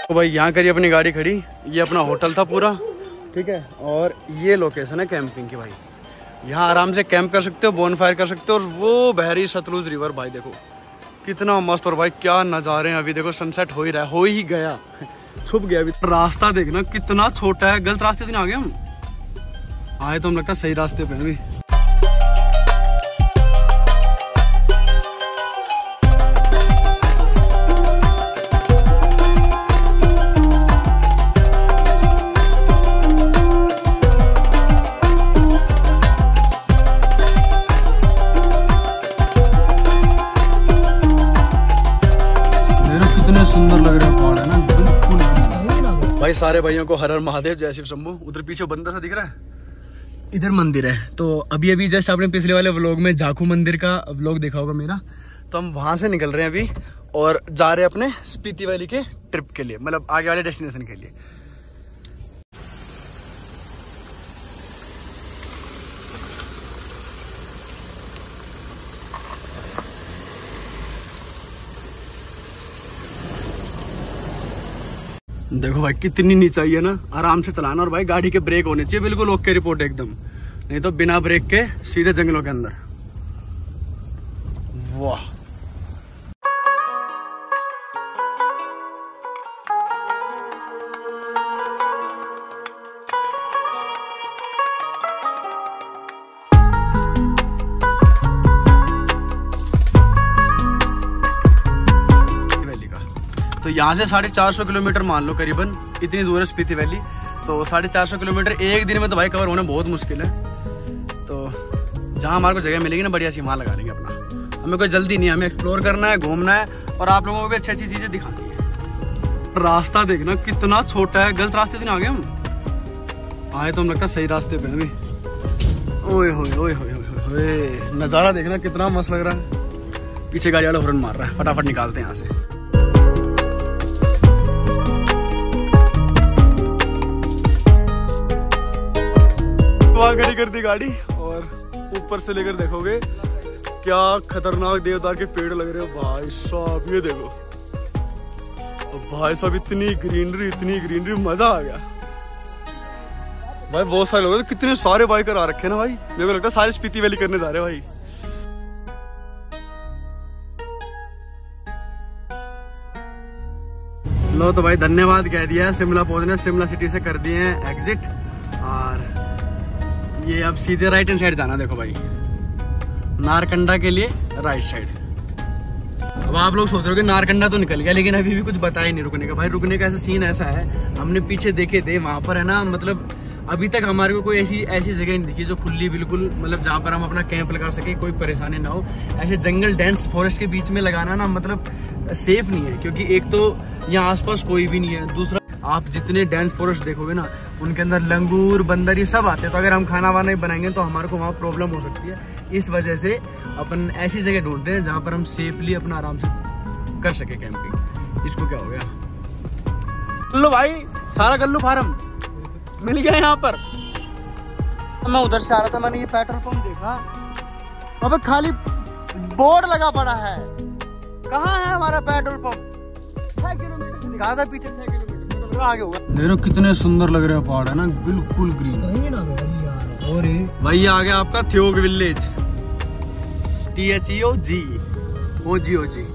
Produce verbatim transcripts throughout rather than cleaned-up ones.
तो भाई यहाँ करी अपनी गाड़ी खड़ी, ये अपना होटल था पूरा, ठीक है। और ये लोकेशन है कैंपिंग की भाई, यहाँ आराम से कैंप कर सकते हो, बोनफायर कर सकते हो। और वो बहरी सतलुज रिवर भाई देखो कितना मस्त। और भाई क्या नज़ारे हैं, अभी देखो सनसेट हो ही रहा है, हो ही गया छुप गया अभी। रास्ता देखना कितना छोटा है, गलत रास्ते से नहीं आ गए हम, आए तो हम लगता है सही रास्ते पे अभी। सुंदर लग रहा है पहाड़ है ना, बिल्कुल। भाई सारे भाइयों को हर हर महादेव, जय शिव शंभू। उधर पीछे बंदर सा दिख रहा है, इधर मंदिर है। तो अभी अभी जस्ट आपने पिछले वाले व्लॉग में झाकू मंदिर का व्लॉग देखा होगा मेरा, तो हम वहां से निकल रहे हैं अभी और जा रहे हैं अपने स्पीति वैली के ट्रिप के लिए, मतलब आगे वाले डेस्टिनेशन के लिए। देखो भाई कितनी नीचाई है ना, आराम से चलाना। और भाई गाड़ी के ब्रेक होने चाहिए बिल्कुल ओके रिपोर्ट एकदम, नहीं तो बिना ब्रेक के सीधे जंगलों के अंदर। वाह तो यहाँ से साढ़े चार सौ किलोमीटर मान लो करीबन, इतनी दूर है स्पीति वैली। तो साढ़े चार सौ किलोमीटर एक दिन में तो भाई कवर होना बहुत मुश्किल है। तो जहाँ हमारे को जगह मिलेगी ना बढ़िया सी, वहाँ लगा लेंगे अपना। हमें कोई जल्दी नहीं है, हमें एक्सप्लोर करना है, घूमना है और आप लोगों को भी अच्छी अच्छी चीज़ें दिखानी है। रास्ता देखना कितना छोटा है, गलत रास्ते से नहीं आ गए हम, आए तो हम लगता है सही रास्ते पे अभी। ओए होए ओए होए होए, नज़ारा देखना कितना मस्त लग रहा है। पीछे गाड़ी वाला हॉर्न मार रहा है, फटाफट निकालते हैं यहाँ से। वहाँ खड़ी कर दी गाड़ी और ऊपर से लेकर देखोगे क्या खतरनाक देवदार के पेड़ लग रहे हो भाई साहब। ये देखो भाई साहब, इतनी ग्रीनरी इतनी ग्रीनरी, मजा आ गया भाई। बहुत सारे लोग, कितने सारे बाइकर आ रखे हैं ना भाई, मेरे को लगता है सारे स्पीति वैली करने जा रहे हैं भाई। लो तो भाई धन्यवाद कह दिया, शिमला पहुंचने, शिमला सिटी से कर दिए हैं एग्जिट। और ये अब सीधे राइट हैंड साइड जाना। देखो भाई नारकंडा के लिए राइट साइड। अब आप लोग सोच रहे हो कि नारकंडा तो निकल गया, लेकिन अभी भी कुछ बताया ही नहीं रुकने का। भाई रुकने का ऐसा सीन ऐसा है, हमने पीछे देखे थे वहां पर है ना, मतलब अभी तक हमारे को कोई ऐसी ऐसी जगह नहीं दिखी जो खुली बिल्कुल, मतलब जहाँ पर हम अपना कैंप लगा सके, कोई परेशानी ना हो। ऐसे जंगल डेंस फॉरेस्ट के बीच में लगाना ना मतलब सेफ नहीं है, क्योंकि एक तो यहाँ आसपास कोई भी नहीं है, दूसरा आप जितने डेंस फॉरेस्ट देखोगे ना उनके अंदर लंगूर बंदर ये सब आते हैं। तो अगर हम खाना वाना बनाएंगे तो हमारे को वहाँ प्रॉब्लम हो सकती है। इस वजह से अपन ऐसी जगह ढूंढते हैं जहाँ पर हम सेफली अपना आराम से कर सके कैंपिंग। इसको क्या हो गया, लो भाई सारा गल्लू फार्म मिल गया यहाँ पर। मैं उधर से आ रहा था, मैंने ये पेट्रोल पंप देखा, अब खाली बोर्ड लगा पड़ा है। कहाँ है हमारा पेट्रोल पंप? छह किलोमीटर से दिखा था पीछे, छह किलोमीटर आगे होगा। देखो कितने सुंदर लग रहे हैं पहाड़ है ना, बिल्कुल ग्रीन। कहीं ना यार। और भाई ये आ गया आपका Theog village, T H E O G O G O G.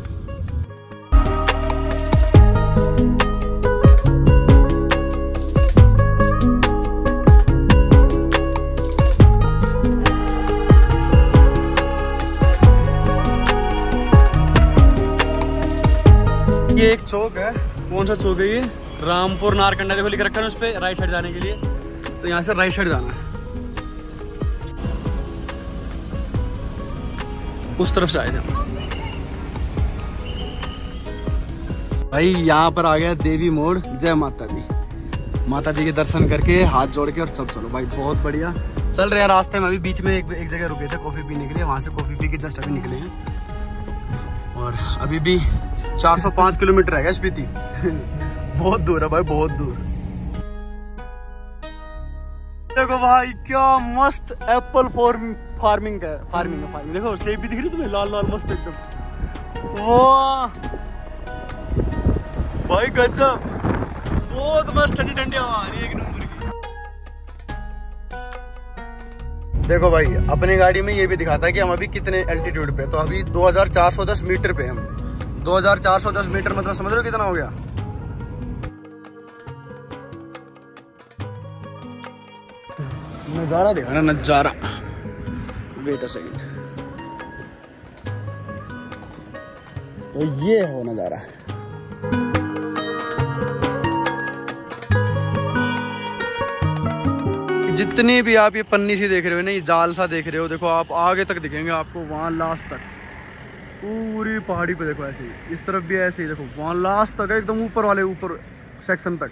ये एक चौक है, कौन सा चौक है ये? रामपुर नारकंडा देखो लिख रखा है उस पे, राइट साइड जाने के लिए। तो यहाँ से राइट साइड जाना है, उस तरफ से आए थे भाई। यहाँ पर आ गया देवी मोड़, जय माता दी। माता जी के दर्शन करके हाथ जोड़ के और सब चलो भाई, बहुत बढ़िया चल रहे हैं। रास्ते में अभी बीच में एक, एक जगह रुके थे कॉफी पीने के लिए, वहां से कॉफी पी के जस्ट अभी निकले हैं। और अभी भी चार सौ पाँच किलोमीटर है स्पीति बहुत दूर है भाई, बहुत दूर। देखो भाई क्या मस्त एप्पल फार्म फार्मिंग है, फार्मिंग है फार्मिंग। देखो सेब भी दिख रही तुम्हें, लाल लाल मस्त एकदम। वाह भाई गजब, बहुत मस्त ठंडी ठंडी हवा आ रही है एक नंबर की। देखो भाई अपनी गाड़ी में ये भी दिखाता है कि हम अभी कितने एल्टीट्यूड पे, तो अभी दो हज़ार चार सौ दस मीटर पे हम। दो हज़ार चार सौ दस मीटर मतलब समझ रहे हो कितना हो गया। नजारा देखा ना, नजारा। वेट अ सेकंड, तो ये हो नजारा। जितनी भी आप ये पन्नी सी देख रहे हो ना, ये जाल सा देख रहे हो, देखो आप आगे तक दिखेंगे आपको, वहां लास्ट तक पूरी पहाड़ी पे देखो ऐसे ही, इस तरफ भी ऐसे ही देखो, वहां लास्ट तक एकदम ऊपर वाले ऊपर सेक्शन तक।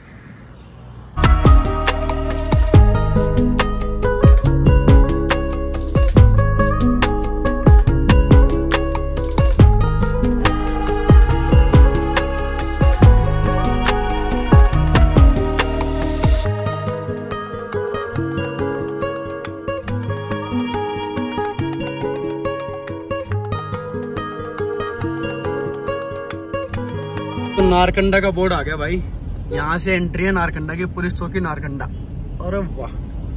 तो नारकंडा का बोर्ड आ गया भाई, यहाँ से एंट्री है नारकंडा की, पुलिस चौकी नारकंडा। अरे वाह,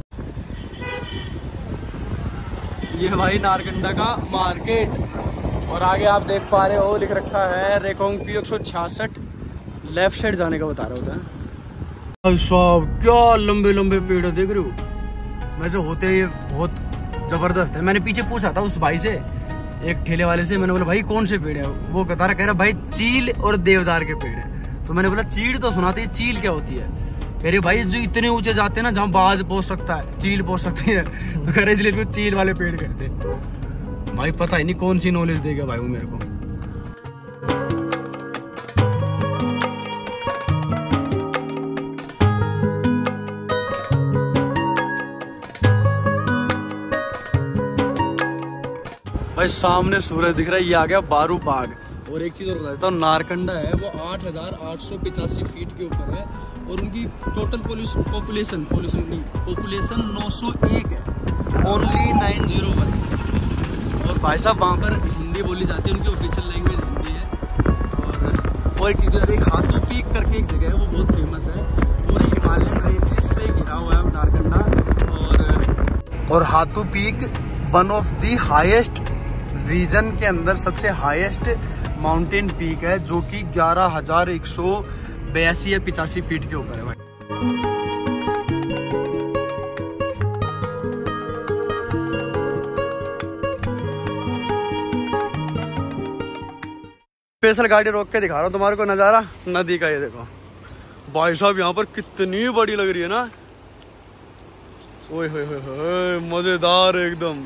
ये भाई नारकंडा का मार्केट। और आगे आप देख पा रहे हो लिख रखा है रेकोंगपी एक सौ छियासठ, लेफ्ट साइड जाने का बता रहा होता है। भाई साहब क्या लंबे लंबे पेड़ है, देख रहे हो, वैसे होते ये बहुत जबरदस्त है। मैंने पीछे पूछा था उस भाई से, एक ठेले वाले से, मैंने बोला भाई कौन से पेड़ है, वो बता रहा, कह रहा भाई चील और देवदार के पेड़ है। तो मैंने बोला चीड़ तो सुना था, चील क्या होती है? कह रहे भाई जो इतने ऊंचे जाते हैं ना, जहाँ बाज पहुंच सकता है, चील पहुंच सकती है, तो कह रहे इसलिए इसको चील वाले पेड़ कहते हैं। भाई पता ही नहीं कौन सी नॉलेज देगा भाई वो मेरे को। भाई सामने सूरज दिख रहा है, ये आ गया बारू बाग। और एक चीज और बता देता हूँ, नारकंडा है वो आठ हजार आठ सौ पिचासी फीट के ऊपर है, और उनकी टोटल पॉपुलेशन पॉपुलेशन नहीं पॉपुलेशन नौ सौ एक है, ओनली नाइन जीरो वन। और भाई साहब वहाँ पर हिंदी बोली जाती है, उनकी ऑफिशियल लैंग्वेज हिंदी है। और और एक चीज़, एक हाथू पीक करके एक जगह है, वो बहुत फेमस है, पूरे हिमालयन रेंजेस से घिरा हुआ है नारकंडा। और और Hatu peak one of the highest region के अंदर सबसे हाईएस्ट माउंटेन पीक है, जो कि ग्यारह हजार एक सौ बयासी या पिचासी फीट के ऊपर है भाई। स्पेशल गाड़ी रोक के दिखा रहा हूँ तुम्हारे को नज़ारा नदी का। ये देखो भाई साहब, यहाँ पर कितनी बड़ी लग रही है ना, ओए होए होए, मजेदार एकदम।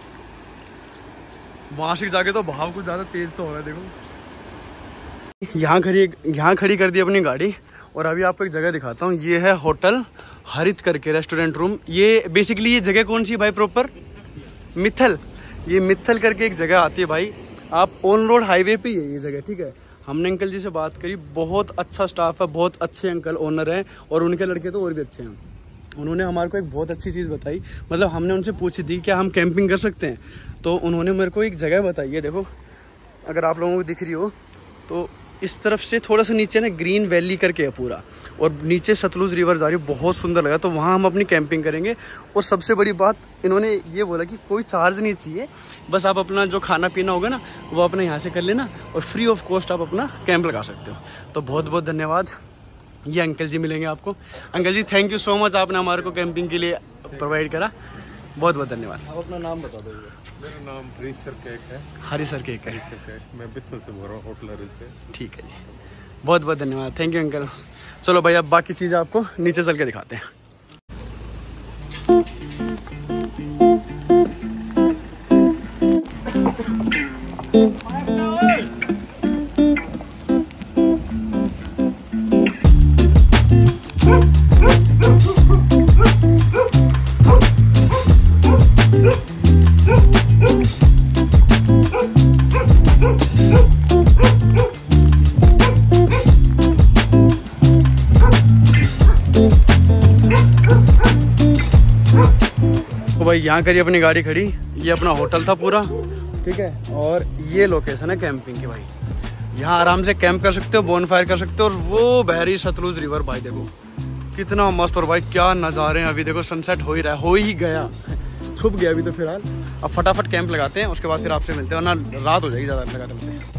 वहां से जाके तो भाव कुछ ज्यादा तेज तो हो रहा है। देखो यहाँ खड़ी यहाँ खड़ी कर दी अपनी गाड़ी, और अभी आपको एक जगह दिखाता हूँ। ये है होटल हरित करके रेस्टोरेंट रूम। ये बेसिकली ये जगह कौन सी भाई प्रॉपर? मित्थल। ये मित्थल करके एक जगह आती है भाई, आप ऑन रोड हाईवे पे ही है ये जगह, ठीक है। हमने अंकल जी से बात करी, बहुत अच्छा स्टाफ है, बहुत अच्छे अंकल ओनर हैं, और उनके लड़के तो और भी अच्छे हैं। उन्होंने हमारे को एक बहुत अच्छी चीज़ बताई, मतलब हमने उनसे पूछी थी क्या हम कैंपिंग कर सकते हैं, तो उन्होंने मेरे को एक जगह बताई है। देखो अगर आप लोगों को दिख रही हो तो इस तरफ से थोड़ा सा नीचे ना ग्रीन वैली करके है पूरा, और नीचे सतलुज रिवर जा रही है, बहुत सुंदर लगा। तो वहाँ हम अपनी कैंपिंग करेंगे। और सबसे बड़ी बात इन्होंने ये बोला कि कोई चार्ज नहीं चाहिए, बस आप अपना जो खाना पीना होगा ना वो अपने यहाँ से कर लेना, और फ्री ऑफ कॉस्ट आप अपना कैंप लगा सकते हो। तो बहुत बहुत धन्यवाद। ये अंकल जी मिलेंगे आपको। अंकल जी थैंक यू सो मच, आपने हमारे को कैंपिंग के लिए प्रोवाइड करा, बहुत बहुत धन्यवाद। आप अपना नाम बता दो। मेरा नाम हरी सर केक है। हरी सर केक है, मैं बित्थल से बोल रहा हूँ, होटल हरी से। ठीक है जी, बहुत बहुत धन्यवाद, थैंक यू अंकल। चलो भाई अब बाकी चीज़ आपको नीचे चल के दिखाते हैं। तो भाई यहाँ करी अपनी गाड़ी खड़ी, ये अपना होटल था पूरा, ठीक है। और ये लोकेशन है कैंपिंग की भाई। यहाँ आराम से कैंप कर सकते हो, बोन फायर कर सकते हो। और वो बहरी सतलुज रिवर भाई देखो कितना मस्त। और भाई क्या नज़ारे हैं। अभी देखो सनसेट हो ही रहा है, हो ही गया, छुप गया अभी तो फिलहाल। अब फटाफट कैंप लगाते हैं, उसके बाद फिर आपसे मिलते हैं, वरना रात हो जाएगी ज़्यादा लगाते मिलते।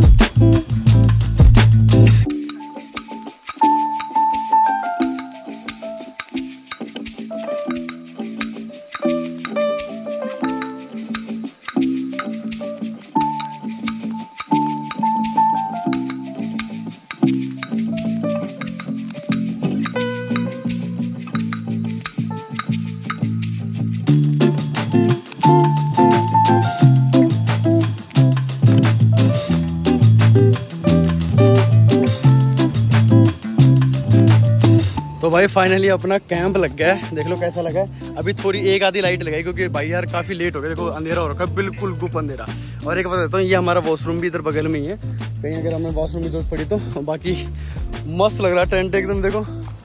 तो भाई फाइनली अपना कैंप लग गया है, देख लो कैसा लगा है। अभी थोड़ी एक आधी लाइट लगाई क्योंकि भाई यार काफ़ी लेट हो गया, देखो अंधेरा हो रखा है, बिल्कुल गुप अंधेरा। और एक बता देता हूँ, ये हमारा वॉशरूम भी इधर बगल में ही है, कहीं अगर हमें वॉशरूम की जरूरत पड़ी तो। बाकी मस्त लग रहा है टेंट एकदम, देखो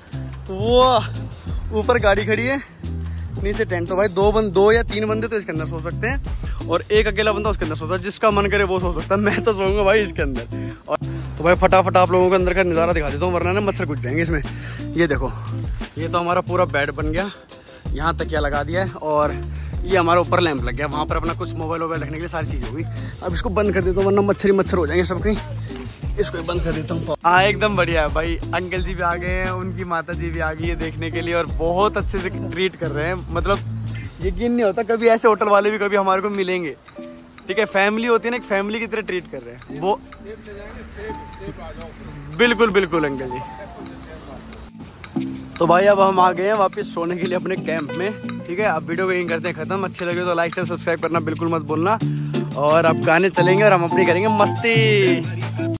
वो ऊपर गाड़ी खड़ी है, नीचे टेंट। तो भाई दो बंद दो या तीन बंदे तो इसके अंदर सो सकते हैं, और एक अकेला बंदा उसके अंदर सोता है, जिसका मन करे वो सो सकता है। मैं तो सोऊंगा भाई इसके अंदर। और तो भाई फटाफट आप लोगों को अंदर का नज़ारा दिखा देता हूँ, वरना ना मच्छर घुस जाएंगे इसमें। ये देखो, ये तो हमारा पूरा बेड बन गया, यहाँ तकिया लगा दिया है, और ये हमारा ऊपर लैंप लग गया। वहाँ पर अपना कुछ मोबाइल वोबाइल रखने के लिए सारी चीज़ होगी। अब इसको बंद कर देता हूँ, वरना मच्छर ही मच्छर हो जाएंगे सब कहीं। इसको बंद कर देता हूँ। हाँ एकदम बढ़िया है भाई। अंकल जी भी आ गए हैं, उनकी माता जी भी आ गई है देखने के लिए, और बहुत अच्छे से ट्रीट कर रहे हैं। मतलब यकीन नहीं होता कभी ऐसे होटल वाले भी कभी हमारे को मिलेंगे। ठीक है, फैमिली होती है ना, एक फैमिली की तरह ट्रीट कर रहे हैं वो। बिल्कुल बिल्कुल अंकल जी। तो भाई अब हम आ गए हैं वापस सोने के लिए अपने कैंप में। ठीक है, अब वीडियो को यहीं करते हैं खत्म। अच्छे लगे तो लाइक शेयर सब्सक्राइब करना बिल्कुल मत भूलना। और अब गाने चलेंगे और हम अपनी करेंगे मस्ती।